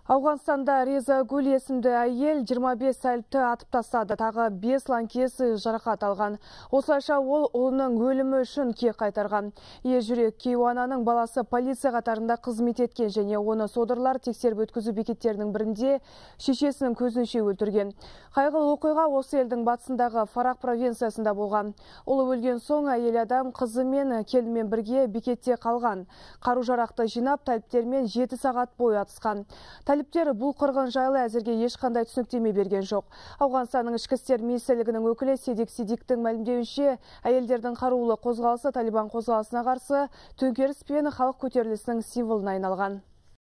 Ауғанстанда Реза Гүл есімді әйел 25 сәліпті атып тастады, тағы 5 лаңкес жарақат алған. Осылайша ол ұлының өлімі үшін кек қайтарған. Ержүрек кейуананың баласы полиция қатарында қызмет еткен және оны содырлар тексеріп өткізу бекеттерінің бірінде шешесінің көзінше өлтірген. Қайғылы оқиға осы елдің батысындағы Фарах провинциясында болған. Ұлы өлген соң әйел адам қызы мен келінімен бірге бекетте қалған. Қару-жарақты жинап, тәліптермен 7 сағат бойы атысқан. Тәліптер бұл қырғын жайлы әзірге ешқандай түсініктеме берген жоқ. Ауғанстанның ішкі істер министрлігінің өкілі Седик Сидиктің мәлімдеуінше, әйелдердің қарулы қозғалысы Талибан қозғалысына қарсы төңкеріс пен халық көтерілісінің символына айналған.